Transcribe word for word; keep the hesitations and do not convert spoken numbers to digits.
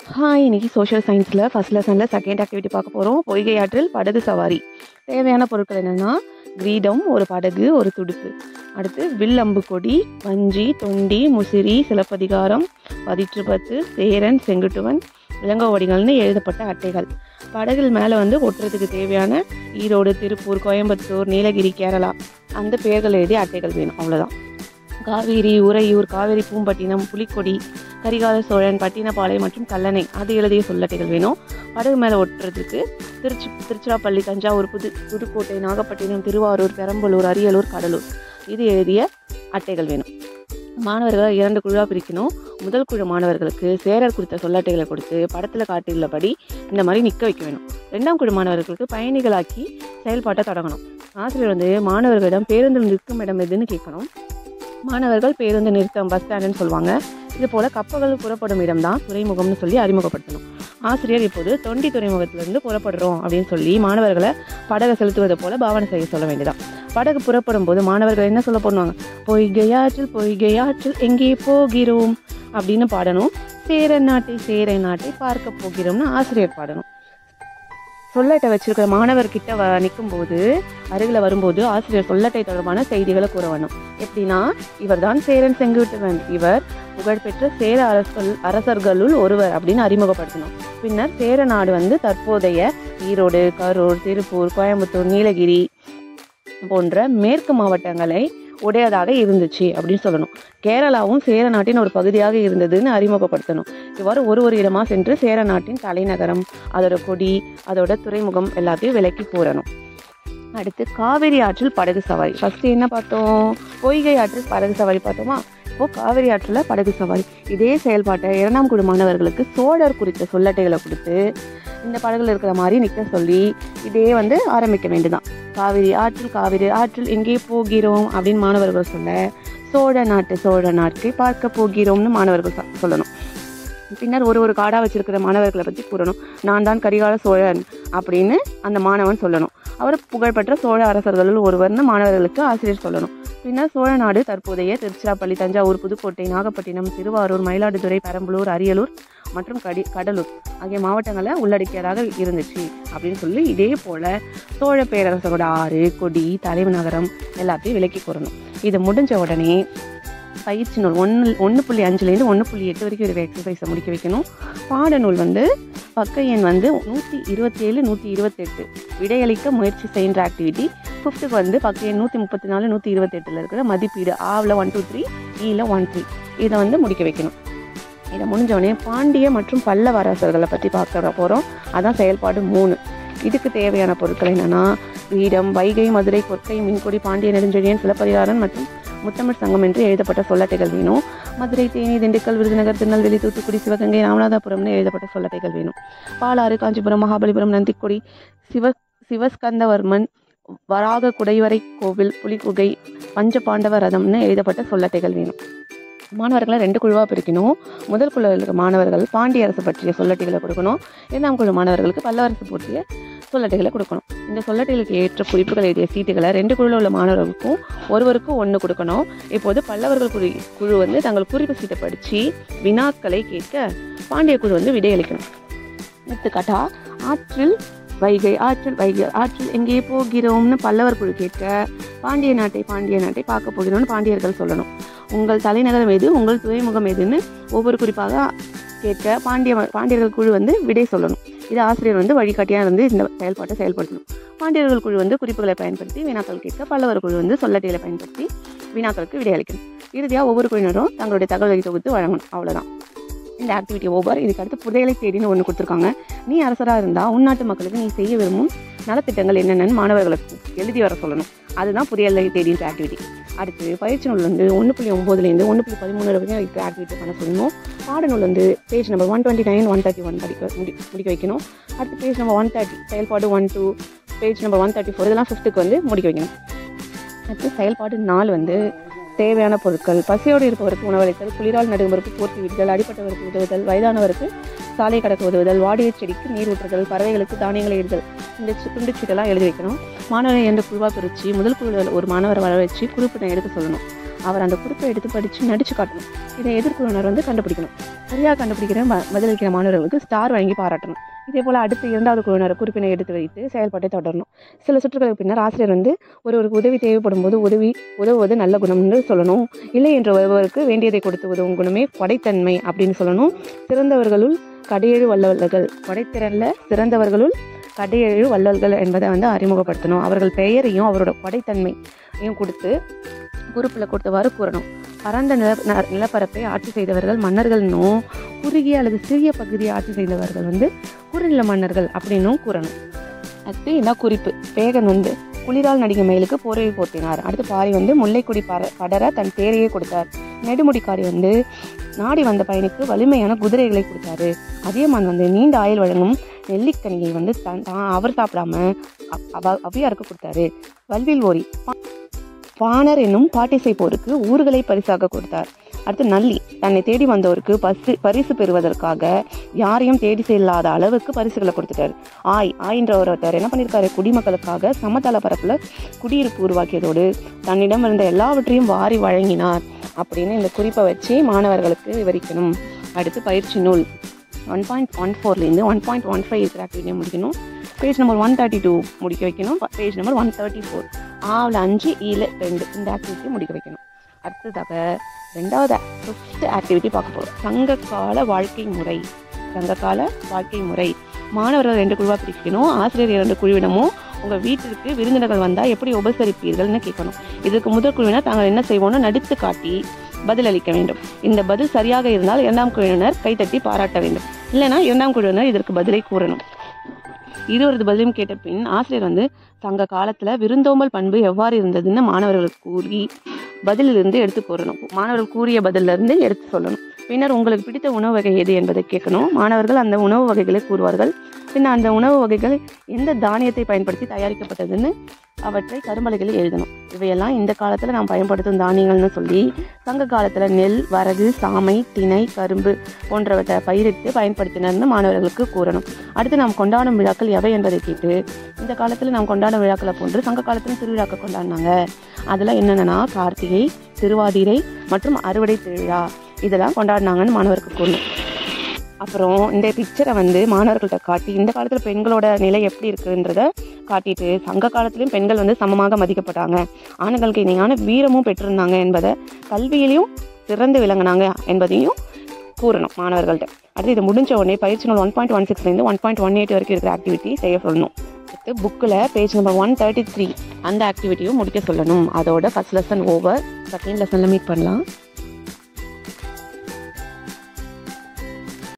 Hi, இன்னைக்கு social சயின்ஸில் first லெசனில் செகண்ட் ஆக்டிவிட்டி பார்க்க போகிறோம். பொய்கை ஆற்றில் படகு சவாரி. தேவையான பொருட்கள் என்னென்னா கிரீடம், ஒரு படகு, ஒரு துடுப்பு. அடுத்து வில், அம்பு, கொடி, வஞ்சி, தொண்டி, முசிறி, சிலப்பதிகாரம், பதிற்று பத்து, சேரன், செங்குட்டுவன், இளங்கோவடிகள்னு எழுதப்பட்ட அட்டைகள். படகுகள் மேலே வந்து ஒட்டுறதுக்கு தேவையான ஈரோடு, திருப்பூர், கோயம்புத்தூர், நீலகிரி, கேரளா அந்த பெயர்கள் எழுதிய அட்டைகள் வேணும். அவ்வளோதான். காவேரி, உறையூர், காவேரி பூம்பட்டினம், புலிக்கொடி, கரிகால சோழன், பட்டினப்பாலை மற்றும் கல்லணை அது எழுதிய சொல்லட்டைகள் வேணும். படகு மேலே ஒட்டுறதுக்கு திருச்சி திருச்சிராப்பள்ளி, தஞ்சாவூர், புது புதுக்கோட்டை, நாகப்பட்டினம், திருவாரூர், பெரம்பலூர், அரியலூர், கடலூர் இது எழுதிய அட்டைகள் வேணும். மாணவர்களை இரண்டு குழுவாக பிரிக்கணும். முதல் குழு மாணவர்களுக்கு சேரர் குறித்த சொல்லட்டைகளை கொடுத்து படத்தில் காட்டியுள்ளபடி இந்த மாதிரி நிற்க வைக்க வேணும். ரெண்டாம் குழு மாணவர்களுக்கு பயணிகளாக்கி செயல்பாட்டை தொடங்கணும். ஆசிரியர் வந்து மாணவர்களிடம் பேருந்து நிற்கும் இடம் எதுன்னு கேட்கணும். மாணவர்கள் பேருந்து நிறுத்தம், பஸ் ஸ்டாண்டுன்னு சொல்லுவாங்க. இது போல் கப்பல்கள் புறப்படும் இடம் தான் துறைமுகம்னு சொல்லி அறிமுகப்படுத்தணும். ஆசிரியர் இப்போது தொண்டி துறைமுகத்திலிருந்து புறப்படுறோம் அப்படின்னு சொல்லி மாணவர்களை படகை செலுத்துவது போல பாவனை செய்ய சொல்ல வேண்டியதான். படகு புறப்படும் போது மாணவர்கள் என்ன சொல்ல போடுவாங்க? பொய்கையாற்றில் பொய்கையாற்றில் எங்கே போகிறோம் அப்படின்னு பாடணும். சேர நாட்டை சேர நாட்டை பார்க்க போகிறோம்னு ஆசிரியர் பாடணும். சொல்லட்டை வச்சிருக்கிற மாணவர்கிட்ட வ நிற்கும் போது அருகில் வரும்போது ஆசிரியர் சொல்லட்டை தொடர்பான செய்திகளை கூற வேணும். எப்படின்னா, இவர் தான் சேரன் செங்குட்டுவன், இவர் புகழ்பெற்ற சேர அரசர்கள் அரசர்களுள் ஒருவர் அப்படின்னு அறிமுகப்படுத்தணும். பின்னர் சேர நாடு வந்து தற்போதைய ஈரோடு, கரூர், திருப்பூர், கோயம்புத்தூர், நீலகிரி போன்ற மேற்கு மாவட்டங்களை உடையதாக இருந்துச்சு அப்படின்னு சொல்லணும். கேரளாவும் சேர நாட்டின் ஒரு பகுதியாக இருந்ததுன்னு அறிமுகப்படுத்தணும். இவ்வாறு ஒரு ஒரு இடமா சென்று சேர நாட்டின் தலைநகரம், அதோட கொடி, அதோட துறைமுகம் எல்லாத்தையும் விலக்கி கூறணும். அடுத்து காவிரி ஆற்றில் படகு சவாரி. ஃபர்ஸ்ட் என்ன பார்த்தோம்? பொய்கை ஆற்றில் படகு சவாரி பார்த்தோமா? இப்போ காவிரி ஆற்றுல படகு சவாரி. இதே செயல்பாட்டை இரண்டாம் குழு மாணவர்களுக்கு சோழர் குறித்த சொல்லட்டைகளை கொடுத்து இந்த படகுல இருக்கிற மாதிரி நிற்க சொல்லி இதே வந்து ஆரம்பிக்க வேண்டியதான். காவிரி ஆற்றில் காவிரி ஆற்றில் எங்கே போகிறோம் அப்படின்னு மாணவர்கள் சொல்ல, சோழ நாட்டு சோழ நாட்டை பார்க்க போகிறோம்னு மாணவர்கள் சொல்லணும். பின்னர் ஒரு ஒரு காடா வச்சிருக்கிற மாணவர்களை பற்றி கூறணும். நான் தான் கரிகால சோழன் அப்படின்னு அந்த மாணவன் சொல்லணும். அவர் புகழ்பெற்ற சோழ அரசர்களுள் ஒருவர்னு மாணவர்களுக்கு ஆசிரியர் சொல்லணும். பின்னர் சோழ நாடு தற்போதைய திருச்சிராப்பள்ளி, தஞ்சாவூர், புதுக்கோட்டை, நாகப்பட்டினம், திருவாரூர், மயிலாடுதுறை, பெரம்பலூர், அரியலூர் மற்றும் கடி கடலூர் ஆகிய மாவட்டங்களை உள்ளடக்கியதாக இருந்துச்சு அப்படின்னு சொல்லி இதே போல சோழ பேரரசரோட ஆறு, கொடி, தலைநகரம் எல்லாத்தையும் விலக்கி கூறணும். இது முடிஞ்ச உடனே பயிற்சி நூல் ஒன்று ஒன்று புள்ளி அஞ்சுலேருந்து ஒன்று புள்ளி எட்டு வரைக்கும் ஒரு எக்ஸசைஸை முடிக்க வைக்கணும். பாடநூல் வந்து பக்க எண் வந்து நூற்றி இருபத்தி ஏழு நூற்றி இருபத்தெட்டு விடையளிக்க முயற்சி செய்கின்ற ஆக்டிவிட்டி. ஃபிஃப்த்துக்கு வந்து பக்க எண் நூற்றி முப்பத்தி நாலு நூற்றி இருபத்தெட்டில் இருக்கிற மதிப்பீடு ஆவில் ஒன் டூ த்ரீ ஈல ஒன் த்ரீ இதை வந்து முடிக்க வைக்கணும். இதை முடிஞ்சவொடனே பாண்டிய மற்றும் பல்லவ அரசர்களை பற்றி பார்க்க போகிறோம். அதான் செயல்பாடு மூணு. இதுக்கு தேவையான பொருட்கள் என்னென்னா வீடம், வைகை, மதுரை, கொற்கை, மீன்கொடி, பாண்டிய நெடுஞ்செழியன், சிலப்பதிகாரன் மற்றும் முத்தமிழ் சங்கம் என்று எழுதப்பட்ட சொல்லட்டைகள் வேணும். மதுரை, தேனி, திண்டுக்கல், விருதுநகர், திருநெல்வேலி, தூத்துக்குடி, சிவகங்கை, ராமநாதபுரம்னு எழுதப்பட்ட சொல்லட்டைகள் வேணும். பாலாறு, காஞ்சிபுரம், மகாபலிபுரம், நந்திக்கொடி, சிவ சிவஸ்கந்தவர்மன், வராக குடைவரை கோவில், புலிகுகை, பஞ்ச பாண்டவ ரதம்னு எழுதப்பட்ட சொல்லட்டைகள் வேணும். மாணவர்களை ரெண்டு குழுவாக பிரிக்கணும். முதல் குழு இருக்கிற மாணவர்கள் பாண்டிய அரசு பற்றிய சொல்லட்டைகளை கொடுக்கணும். இரண்டாம் குழு மாணவர்களுக்கு பல்லவரசு பற்றிய சொல்லட்டைகளை கொடுக்கணும். இந்த சொல்லட்டைகளுக்கு ஏற்ற குறிப்புகள் எழுதிய சீட்டுகளை ரெண்டு குழுவில் உள்ள மாணவர்களுக்கும் ஒருவருக்கும் ஒன்று கொடுக்கணும். இப்போது பல்லவர்கள் குழு குழு வந்து தங்கள் குறிப்பு சீட்டை படித்து வினாக்களை கேட்க பாண்டிய குழு வந்து விடையளிக்கணும். எடுத்துக்காட்டா, ஆற்றில் வைகை ஆற்றில் வைகை ஆற்றில் எங்கே போகிறோம்னு பல்லவர் குழு கேட்க பாண்டிய நாட்டை பாண்டிய நாட்டை பார்க்க போகிறோம்னு பாண்டியர்கள் சொல்லணும். உங்கள் தலைநகரம் எது, உங்கள் துறைமுகம் எதுன்னு ஒவ்வொரு குறிப்பாக கேட்க பாண்டிய பாண்டியர்கள் குழு வந்து விடை சொல்லணும். இது ஆசிரியர் வந்து வழிகாட்டியாக இருந்து இந்த செயல்பாட்டை செயல்படுத்தணும். பாண்டியர்கள் குழு வந்து குறிப்புகளை பயன்படுத்தி வினாக்கள் கேட்க, பல்லவர் குழு வந்து சொல்லட்டைகளை பயன்படுத்தி வினாக்களுக்கு விடையளிக்கணும். இறுதியாக ஒவ்வொரு குழுவினரும் தங்களுடைய தகவலை தொகுத்து வழங்கணும். அவ்வளோதான் இந்த ஆக்டிவிட்டி ஓவர். இதுக்கு அடுத்து புதையலை தேடின்னு ஒன்று கொடுத்துருக்காங்க. நீ அரசராக இருந்தால் உள்நாட்டு மக்களுக்கு நீ செய்ய விரும்பும் நலத்திட்டங்கள் என்னென்னு மாணவர்களுக்கு எழுதி வர சொல்லணும். அதுதான் புதையலை தேடின்ற ஆக்டிவிட்டி. அடுத்து பயிற்சி நூல் வந்து ஒன்று புள்ளி ஒம்போதுலேருந்து ஒன்று புள்ளி பதிமூணு வரைக்கும் இருக்கிற ஆக்டிவிட்டி பண்ண சொல்லணும். பாடநூல் வந்து page number one twenty nine one thirty one படிக்க முடி முடிக்க வைக்கணும். அடுத்து பேஜ் நம்பர் ஒன் தேர்ட்டி செயல்பாடு one two page number one thirty four இதெல்லாம் ஃபிஃப்த்துக்கு வந்து முடிக்க வைக்கணும். அடுத்து செயல்பாடு நாலு வந்து தேவையான பொருட்கள். பசியோடு இருப்பவருக்கு உணவளித்தல், குளிரால் நடுங்குவருக்கு போர்த்தி விடுதல், அடிப்பட்டவருக்கு உதவுதல், வயதானவருக்கு சாலை கடக்க உதவுதல், வாடிய செடிக்கு நீர் ஊற்றுதல், பறவைகளுக்கு தானியங்களை இடுதல். இந்த துண்டுச்சீட்டெல்லாம் எழுதி வைக்கணும். மாணவரை என்ற குழுவாக பிரித்து முதல் குழுவில் ஒரு மாணவரை வர வச்சு குறிப்பிட்ட எடுக்க சொல்லணும். அவர் அந்த குறிப்பை எடுத்து படித்து நடிச்சு காட்டணும். இதை எதிர்குழுவினர் வந்து கண்டுபிடிக்கணும். சரியாக கண்டுபிடிக்கிற பதிலளிக்கிற மாணவர்களுக்கு ஸ்டார் வழங்கி பாராட்டணும். இதே போல் அடுத்து இரண்டாவது குழுவினர் குறிப்பினை எடுத்து வைத்து செயல்பாட்டை தொடரணும். சில சுற்றுகளுக்கு பின்னர் ஆசிரியர் வந்து ஒருவருக்கு உதவி தேவைப்படும் போது உதவி உதவுவது நல்ல குணம்னு சொல்லணும். இல்லை என்ற ஒருவருக்கு வேண்டியதை கொடுத்து உதவும் குணமே கொடைத்தன்மை அப்படின்னு சொல்லணும். சிறந்தவர்களுள் கடையேழு வல்லவர்கள், கொடைத்திறன்ல சிறந்தவர்களுள் கடையேழு வல்லவர்கள் என்பதை வந்து அறிமுகப்படுத்தணும். அவர்கள் பெயரையும் அவரோட கொடைத்தன்மையும் கொடுத்து குறிப்பில் கொடுத்தவாறு கூறணும். பரந்த நில நிலப்பரப்பை ஆட்சி செய்தவர்கள் மன்னர்கள்னும், குறுகிய அல்லது சிறிய பகுதியை ஆட்சி செய்தவர்கள் வந்து குறுநில மன்னர்கள் அப்படின்னும் கூறணும். அடுத்து என்ன குறிப்பு? பேகன் வந்து குளிரால் நடிகை மயிலுக்கு போர்வை போர்த்தினார். அடுத்து பாரி வந்து முல்லைக்கொடி பர படர தன் தேரையே கொடுத்தார். நெடுமுடிக்காரி வந்து நாடி வந்த பயணிக்கு வலிமையான குதிரைகளை கொடுத்தாரு. அதியமான் வந்து நீண்ட ஆயுள் வழங்கும் நெல்லிக்கனியை வந்து தான் அவர் சாப்பிடாம அவ்வியாருக்கு கொடுத்தாரு. வல்வில் ஓரி பாணர் என்னும் பாட்டிசை போருக்கு ஊர்களை பரிசாக கொடுத்தார். அடுத்து நல்லி தன்னை தேடி வந்தவருக்கு பசு பரிசு பெறுவதற்காக யாரையும் தேடி செல்லாத அளவுக்கு பரிசுகளை கொடுத்துட்டாரு. ஆய் ஆயின்ற ஒருத்தர் என்ன பண்ணியிருக்காரு? குடிமக்களுக்காக சமதள பரப்புல குடியிருப்பு உருவாக்கியதோடு தன்னிடம் இருந்த எல்லாவற்றையும் வாரி வழங்கினார் அப்படின்னு இந்த குறிப்பை வச்சு மாணவர்களுக்கு விவரிக்கணும். அடுத்து பயிற்சி நூல் ஒன் பாயிண்ட் ஒன் ஃபோர்லேருந்து ஒன் பாயிண்ட் ஒன் ஃபைவ் இருக்கிற ஆக்டிவிட்டியை முடிக்கணும். Page number one thirty two முடிக்க வைக்கணும். Page number one thirty four ஆவில் அஞ்சு ஈல ரெண்டு இந்த ஆக்டிவிட்டியை முடிக்க வைக்கணும். அடுத்ததாக ரெண்டாவது ஃபிஃப்த் ஆக்டிவிட்டி பார்க்க போகிறோம். சங்ககால வாழ்க்கை முறை. சங்ககால வாழ்க்கை முறை மாணவர்கள் ரெண்டு குழுவாக பிரிக்கணும். ஆசிரியர் இரண்டு குழுவிடமும் உங்கள் வீட்டிற்கு விருந்தினர்கள் வந்தால் எப்படி உபசரிப்பீர்கள்னு கேட்கணும். இதுக்கு முதல் குழுவினர் தாங்கள் என்ன செய்வோம்னு நடித்து காட்டி பதிலளிக்க வேண்டும். இந்த பதில் சரியாக இருந்தால் இரண்டாம் குழுவினர் கைத்தட்டி பாராட்ட வேண்டும். இல்லைனா இரண்டாம் குழுவினர் இதற்கு பதிலை கூறணும். இருவரது பதிலையும் கேட்ட பின் ஆசிரியர் வந்து சங்க காலத்துல விருந்தோம்பல் பண்பு எவ்வாறு இருந்ததுன்னு மாணவர்களுக்கு கூறி பதிலிருந்து எடுத்து கூறணும். மாணவர்கள் கூறிய பதில இருந்து எடுத்து சொல்லணும். பின்னர் உங்களுக்கு பிடித்த உணவு வகை எது என்பதை கேட்கணும். மாணவர்கள் அந்த உணவு வகைகளை கூறுவார்கள். பின்னர் அந்த உணவு வகைகள் எந்த தானியத்தை பயன்படுத்தி தயாரிக்கப்பட்டதுன்னு அவற்றை கரும்பலகையில் எழுதணும். இவையெல்லாம் இந்த காலத்துல நாம் பயன்படுத்தும் தானியங்கள்னு சொல்லி சங்க காலத்துல நெல், வரகு, சாமை, திணை, கரும்பு போன்றவற்றை பயிரிட்டு பயன்படுத்தினர்னு மாணவர்களுக்கு கூறணும். அடுத்து நாம் கொண்டாடும் விழாக்கள் எவை என்பதை கேட்டு இந்த காலத்துல நாம் கொண்டாடும் விழாக்களை போன்று சங்க காலத்துல திருவிழாக்கள் கொண்டாடினாங்க. அதுல என்னென்னா கார்த்திகை, திருவாதிரை மற்றும் அறுவடை திருவிழா இதெல்லாம் கொண்டாடினாங்கன்னு மாணவருக்கு கூறணும். அப்புறம் இந்த பிக்சரை வந்து மாணவர்கள்ட்ட காட்டி இந்த காலத்துல பெண்களோட நிலை எப்படி இருக்குன்றத காட்டிட்டு சங்க காலத்திலையும் பெண்கள் வந்து சமமாக மதிக்கப்பட்டாங்க, ஆண்களுக்கு இணையான வீரமும் பெற்றிருந்தாங்க என்பதை, கல்வியிலையும் சிறந்து விளங்கினாங்க என்பதையும் கூறணும் மாணவர்கள்ட்ட. அடுத்து இது முடிஞ்ச உடனே பயிற்சி நூல் ஒன் பாயிண்ட் ஒன் சிக்ஸ்லேருந்து ஒன் பாயிண்ட் ஒன் எயிட் வரைக்கும் இருக்கிற ஆக்டிவிட்டி செய்ய சொல்லணும். அடுத்து புக்கில் page number one thirty three அந்த ஆக்டிவிட்டியும் முடிக்க சொல்லணும். அதோட ஃபர்ஸ்ட் லெசன் ஓவர். செகண்ட் லெசனில் மீட் பண்ணலாம்.